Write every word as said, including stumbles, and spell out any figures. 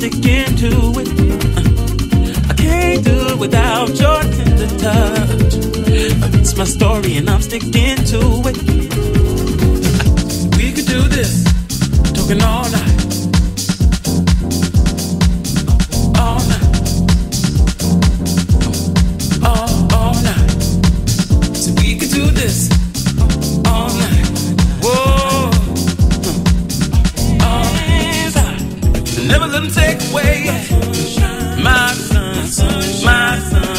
sticking to it. Uh, I can't do it without your tender touch. Uh, it's my story and I'm sticking to it. Uh, we could do this, talking all night. All night. All, all night. So we could do this all night. Whoa. All night. Never let them take away my sun, my sun.